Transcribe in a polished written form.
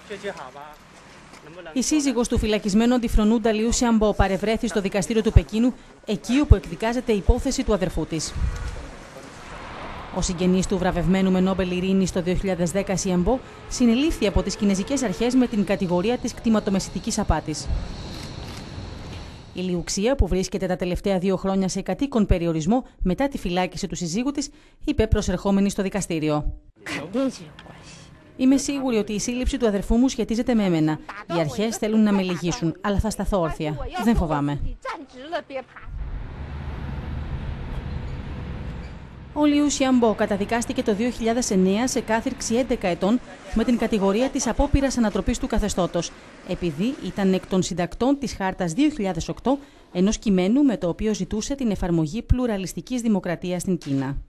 Η σύζυγος του φυλακισμένου αντιφρονούντα Λιού Σιαμπό παρευρέθη στο δικαστήριο του Πεκίνου, εκεί όπου εκδικάζεται η υπόθεση του αδερφού της. Ο συγγενής του βραβευμένου με Νόμπελ Ειρήνης το 2010 Σιαμπό συνελήφθη από τις κινεζικές αρχές με την κατηγορία της κτηματομεσητικής απάτης. Η Λιουξία, που βρίσκεται τα τελευταία 2 χρόνια σε κατοίκον περιορισμό μετά τη φυλάκιση του συζύγου της, είπε προσερχόμενη στο δικαστήριο. Είμαι σίγουρη ότι η σύλληψη του αδερφού μου σχετίζεται με εμένα. Οι αρχές θέλουν να με λυγίσουν, αλλά θα σταθώ όρθια. Δεν φοβάμαι. Ο Λιού Σιαμπό καταδικάστηκε το 2009 σε κάθυρξη 11 ετών με την κατηγορία της απόπειρας ανατροπής του καθεστώτος, επειδή ήταν εκ των συντακτών της Χάρτας 2008, ενός κειμένου με το οποίο ζητούσε την εφαρμογή πλουραλιστικής δημοκρατίας στην Κίνα.